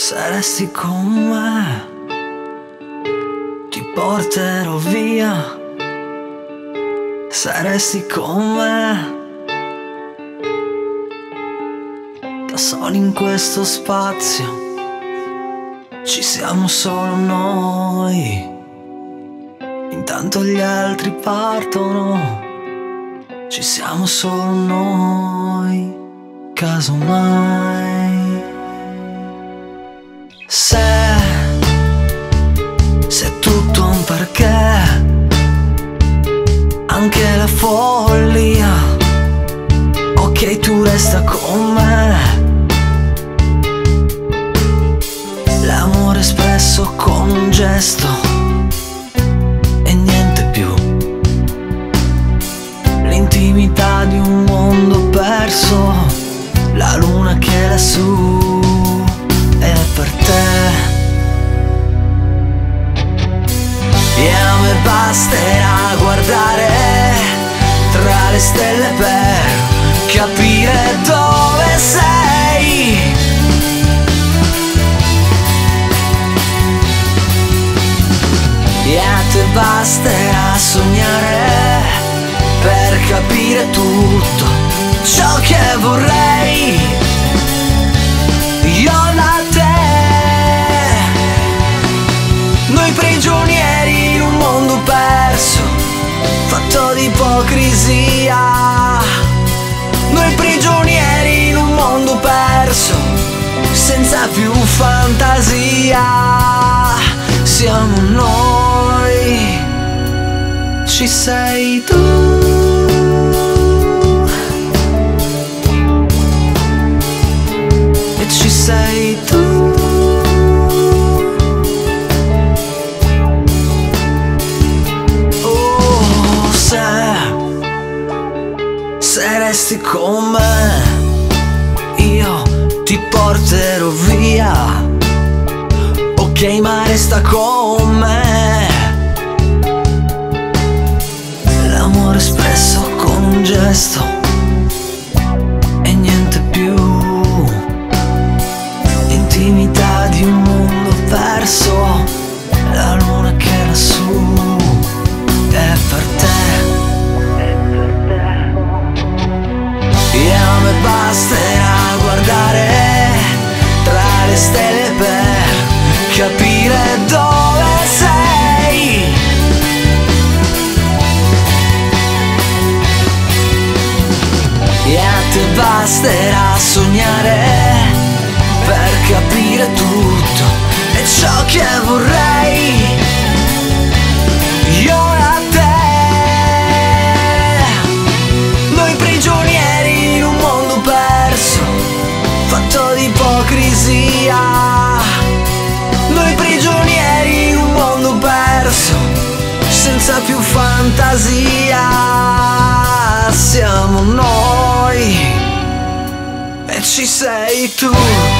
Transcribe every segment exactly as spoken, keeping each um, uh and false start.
Se resti con me, ti porterò via. Se resti con me, da soli in questo spazio, ci siamo solo noi. Intanto gli altri partono, ci siamo solo noi. Casomai, se, se è tutto un perché, anche la follia, ok, tu resta con me. L'amore espresso con un gesto e niente più. L'intimità di un mondo perso, la luna che è lassù è per te. E a me basterà guardare tra le stelle per capire dove sei. E a te basterà sognare per capire tutto ciò che vorrei. Io da te, noi prigionieri in un mondo perso, fatto di ipocrisia. Noi prigionieri in un mondo perso, senza più fantasia. Siamo noi, ci sei tu. Ci sei tu. Oh, se, se resti con me, io ti porterò via. Ok, ma resta con me. L'amore espresso con un gesto e niente più. L'intimità di un mondo perso, la luna che è lassù è per te. E a me basterà guardare tra le stelle per capire dove sei. E a te basterà sognare per capire tutto e ciò che vorrei. Io a te, noi prigionieri in un mondo perso, fatto di ipocrisia. Noi prigionieri in un mondo perso, senza più fantasia. Siamo noi e ci sei tu.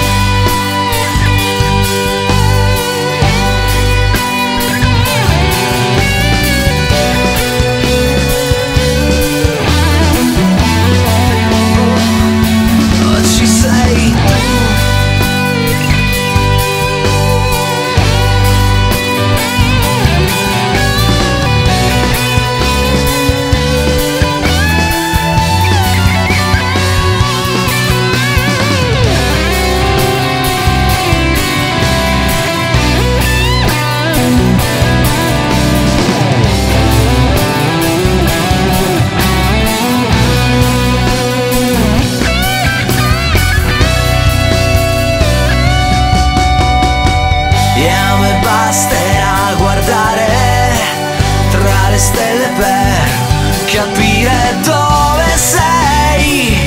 E a me basterà guardare tra le stelle per capire dove sei.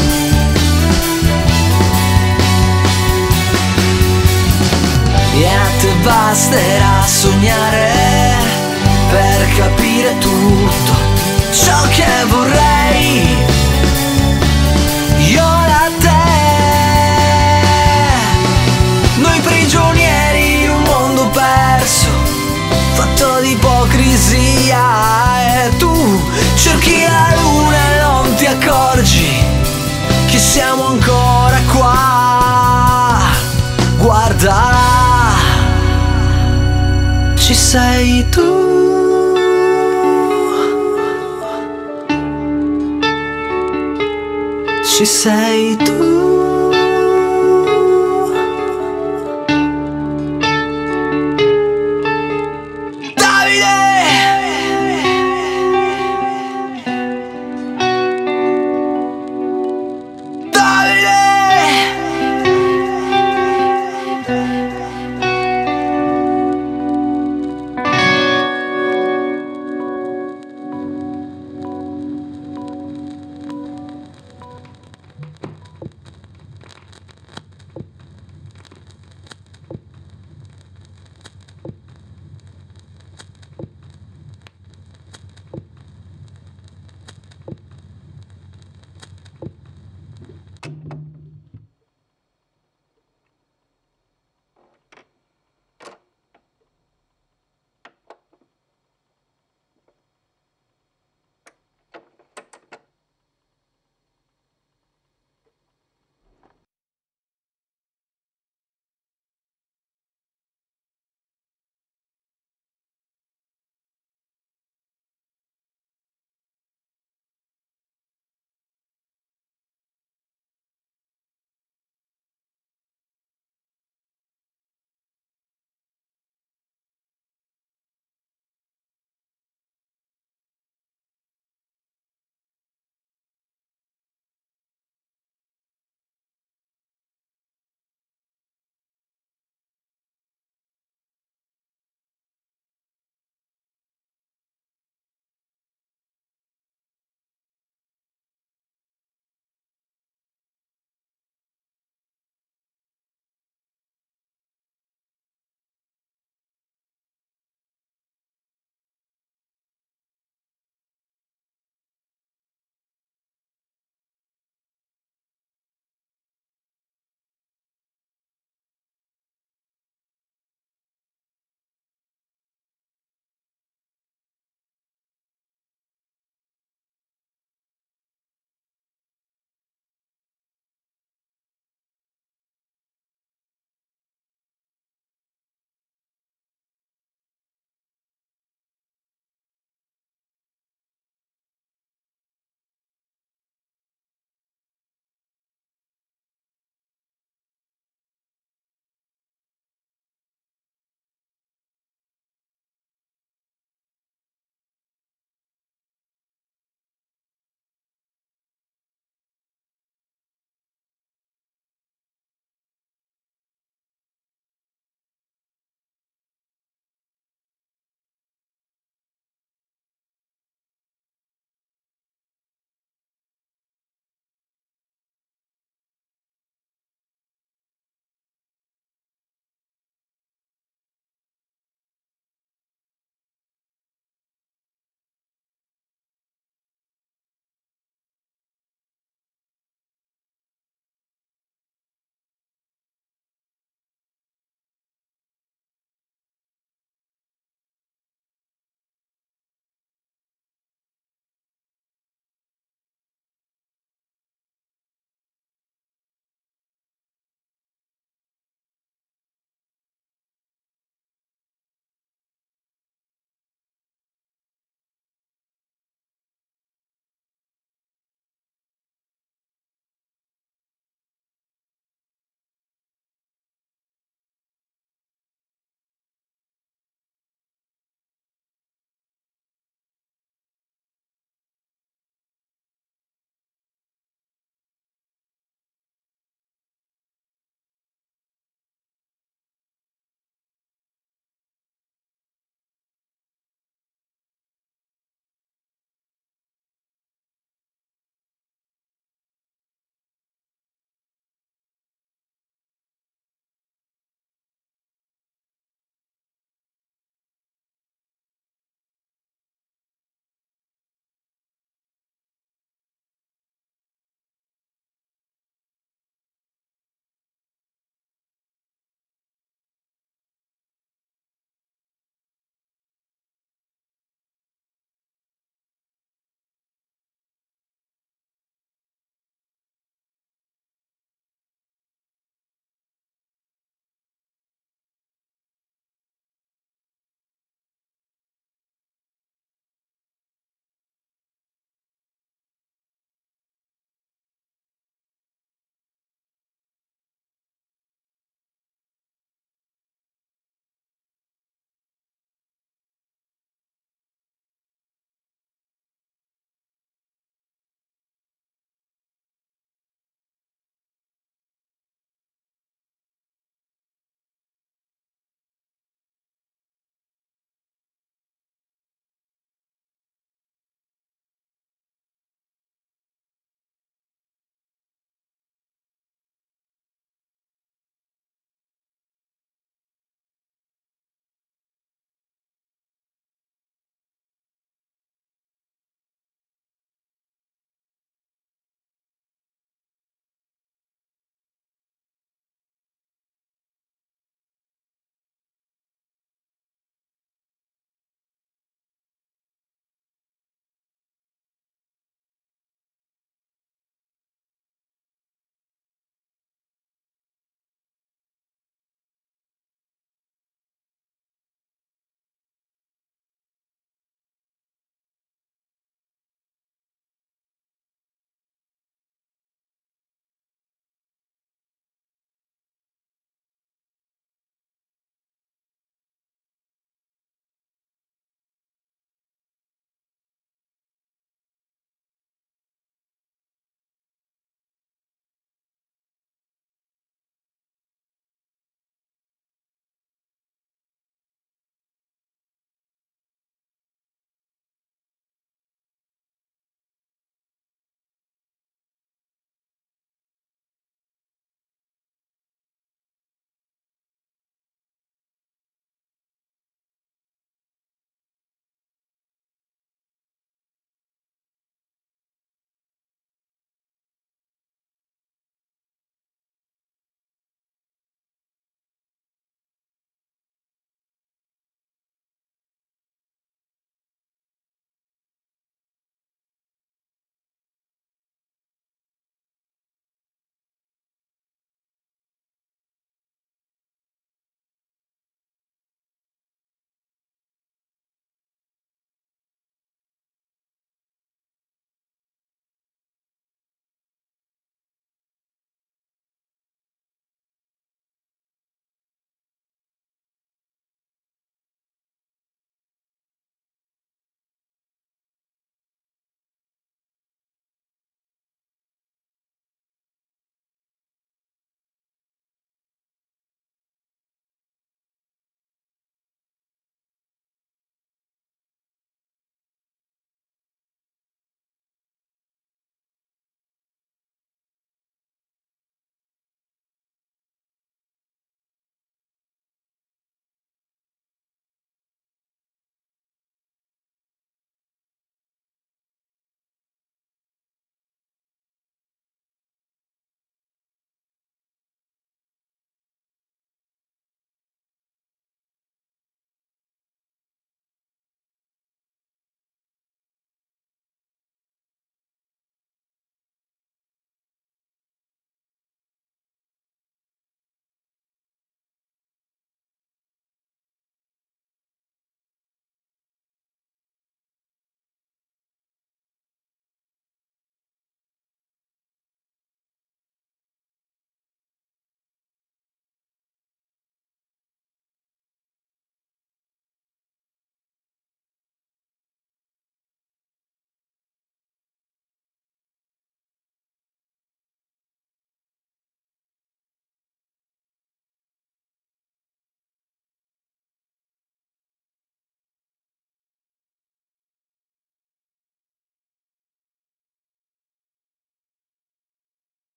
E a te basterà sognare per capire tutto ciò che vorrei. Io da te, noi prigionieri in un mondo perso, fatto di ipocrisia. E tu cerchi la luna e non ti accorgi che siamo ancora qua. Guarda guarda, ci sei tu. Ci sei tu. Davide!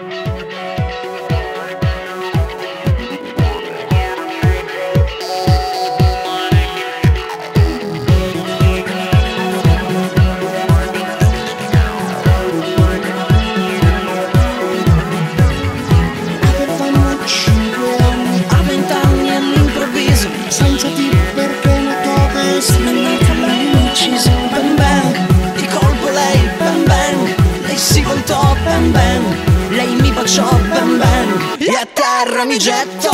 Bang bang, lei mi baciò, bang bang, e a terra mi getto.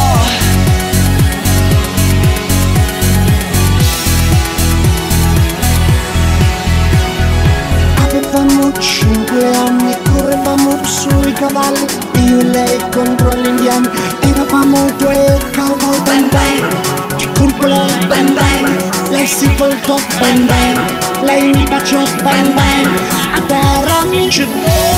Avevamo cinque anni, correvamo sui cavalli, io e lei contro gli indiani, eravamo due cowboy. Bang bang, che colpo lei, bang bang, lei si voltò, bang bang, lei mi baciò, bang bang, a terra mi gettò.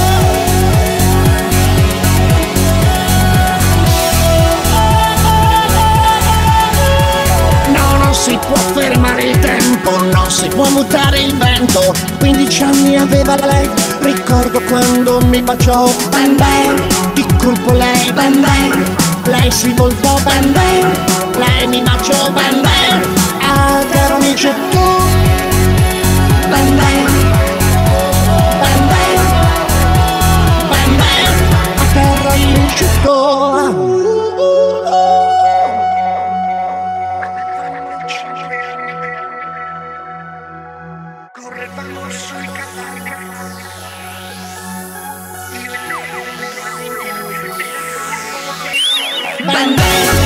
Non si può fermare il tempo, non si può mutare il vento. quindici anni aveva lei, ricordo quando mi baciò, bang bang, di colpo lei, bang bang, lei si voltò, bang bang, lei mi baciò, bang bang, a terra mi gettò, bang bang, bang bang, bang bang, a terra mi gettò. Correvamo sui cavalli, io e lei. Bang bang.